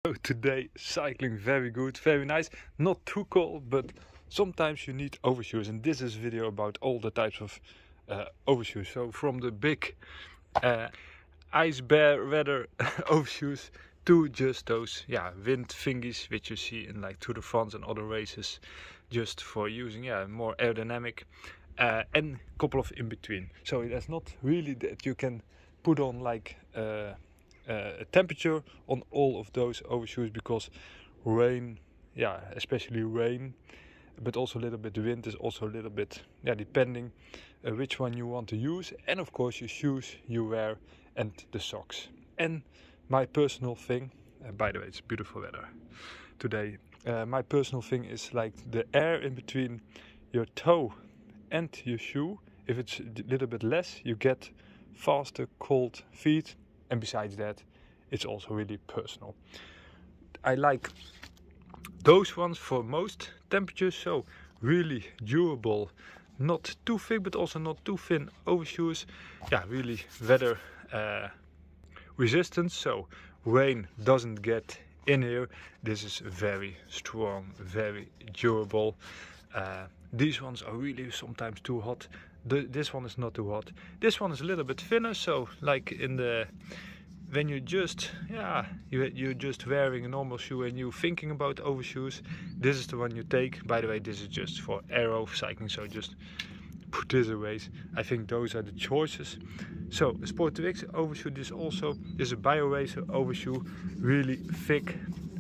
So today cycling very good, very nice, not too cold, but sometimes you need overshoes, and this is a video about all the types of overshoes. So from the big ice bear weather overshoes to just those wind thingies which you see in like Tour de France and other races, just for using more aerodynamic, and a couple of in between. So that's not really that you can put on like a temperature on all of those overshoes, because rain, especially rain, but also a little bit wind is also a little bit depending which one you want to use, and of course your shoes you wear and the socks. And my personal thing, by the way, it's beautiful weather today. My personal thing is like the air in between your toe and your shoe. If it's a little bit less, you get faster cold feet. And besides that, it's also really personal. I like those ones for most temperatures, so really durable, not too thick but also not too thin overshoes. Really weather resistant, so rain doesn't get in here. This is very strong, very durable. These ones are really sometimes too hot. This one is not too hot. This one is a little bit thinner, so like in the when you just you're just wearing a normal shoe and you're thinking about overshoes, this is the one you take. By the way, this is just for aero cycling, so just put this away. I think those are the choices. So Sport2X overshoe, this also is a BioRacer overshoe, really thick,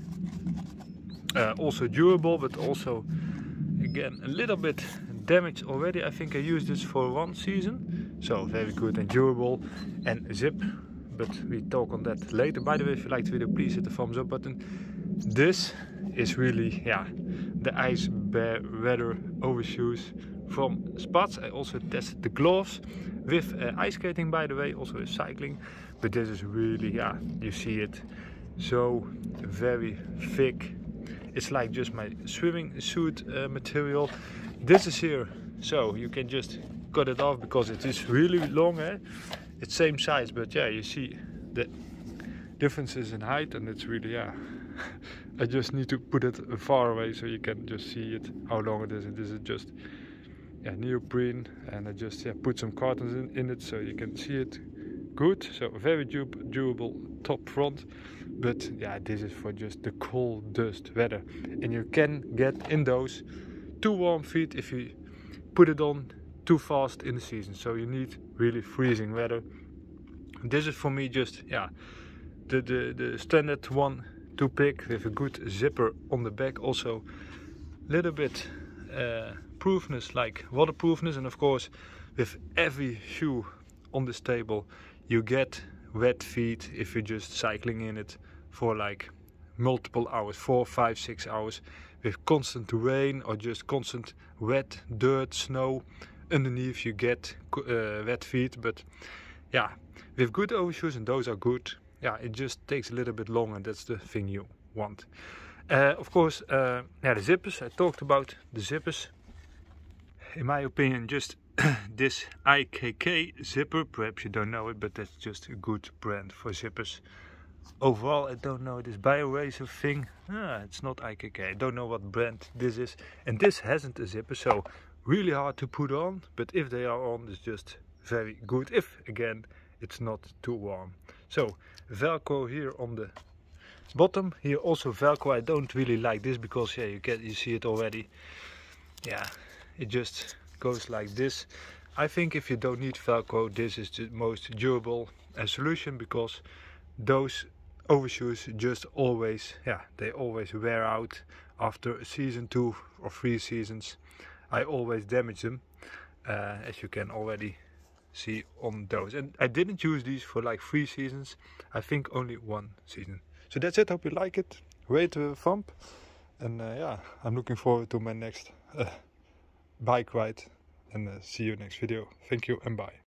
also durable, but also again a little bit damaged already. I think I used this for one season, so very good and durable and zip, but we talk on that later. By the way, if you like the video, please hit the thumbs up button. This is really the ice bear weather overshoes from Spats. I also tested the gloves with ice skating, by the way, also with cycling, but this is really you see it, so very thick. It's like just my swimming suit material. This is here, so you can just cut it off because it is really long. It's same size, but you see the differences in height, and it's really I just need to put it far away so you can just see it, how long it is. And this is just neoprene, and I just put some cartons in it so you can see it good. So very durable top front, but this is for just the coldest weather, and you can get in those too warm feet if you put it on too fast in the season, so you need really freezing weather. This is for me just the standard one to pick, with a good zipper on the back, also a little bit proofness, like waterproofness, and of course with every shoe on this table you get wet feet if you're just cycling in it for like multiple hours, 4, 5, 6 hours, with constant rain or just constant wet dirt, snow underneath, you get wet feet. But with good overshoes, and those are good, it just takes a little bit longer. That's the thing you want. Of course, the zippers, I talked about the zippers. In my opinion, just this IKK zipper, perhaps you don't know it, but that's just a good brand for zippers. Overall, I don't know this BioRacer thing. It's not IKK. I don't know what brand this is, and this hasn't a zipper, so really hard to put on. But if they are on, it's just very good. If again, it's not too warm. So Velcro here on the bottom. Here also Velcro. I don't really like this because you see it already. It just goes like this. I think if you don't need Velcro, this is the most durable solution, because those overshoes just always they always wear out after a season, 2 or 3 seasons. I always damage them, as you can already see on those. And I didn't use these for like 3 seasons, I think only 1 season. So that's it, hope you like it. Rate with a thumb, and I'm looking forward to my next bike ride, and see you next video. Thank you and bye.